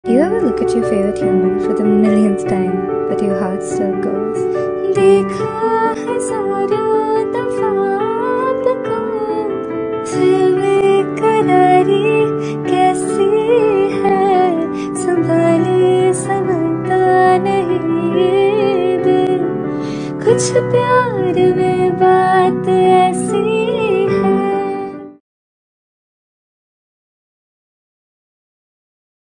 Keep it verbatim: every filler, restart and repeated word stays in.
Do you ever look at your favorite human for the millionth time, but your heart still goes, देखा है सारा